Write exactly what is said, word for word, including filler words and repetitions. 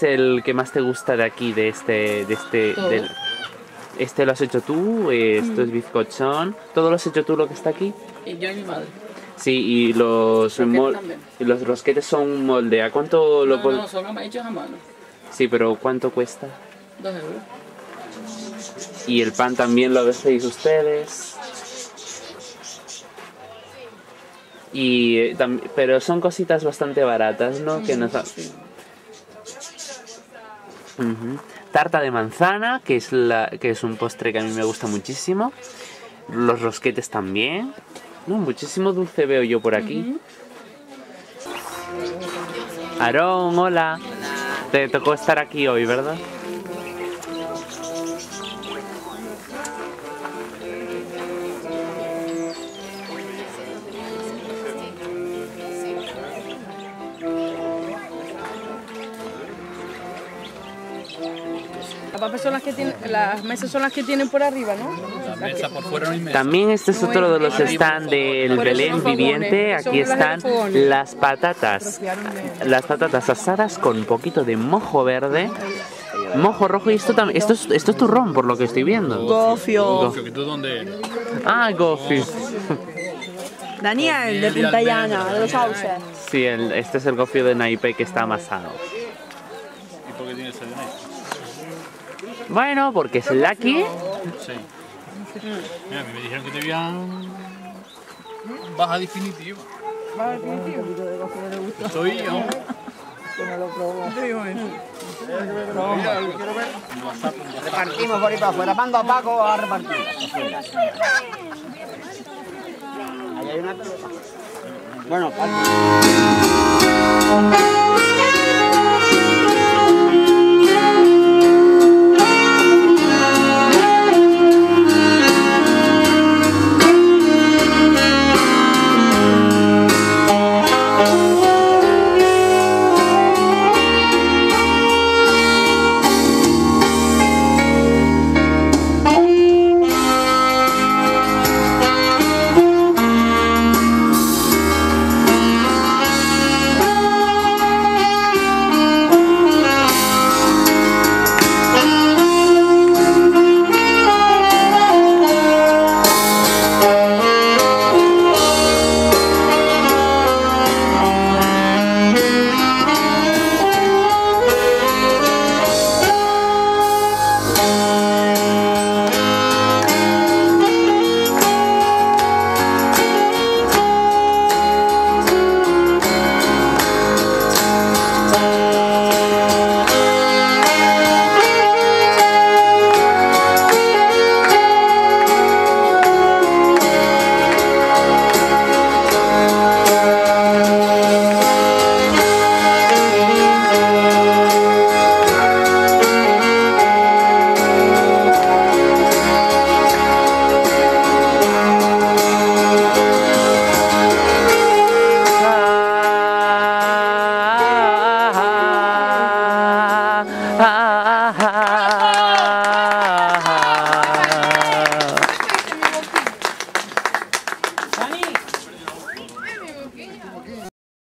el que más te gusta de aquí, de este... De este Todo. del- este lo has hecho tú, esto es bizcochón. ¿Todo lo has hecho tú lo que está aquí? Y yo y mi madre. Sí, y los, Rosquetes mol- también. y los rosquetes son molde. ¿A cuánto lo No, pon- no, son hechos a mano. Sí, pero ¿cuánto cuesta? Dos euros. Y el pan también lo hacéis ustedes. Y, eh, tam- pero son cositas bastante baratas, ¿no? Que nos ha- Sí. Ujú. Tarta de manzana, que es, la, que es un postre que a mí me gusta muchísimo. Los rosquetes también. No, muchísimo dulce veo yo por aquí. Aarón, hola. Te tocó estar aquí hoy, ¿verdad? Las papas son las que tienen, las mesas son las que tienen por arriba, ¿no? La mesa por fuera no hay mesa. También este es otro de los stands del Por eso Belén los fogones, viviente. son Aquí las de están los fogones. las patatas. Las patatas asadas con un poquito de mojo verde, mojo rojo y esto también. Esto es, esto es turrón por lo que estoy viendo. Gofio. Gofio, ¿que tú dónde eres? Ah, gofio. Daniel, de Punta Llana, de los Sauces. Sí, el- este es el gofio de naipé que está amasado. ¿Y por qué tienes ese dinero? Bueno, porque es Lucky. Sí. Mira, a mí me dijeron que te habían baja definitiva. Estoy yo. Repartimos por ahí para afuera. Mando a Paco a repartir. Ahí hay una pelota. Bueno, Paco.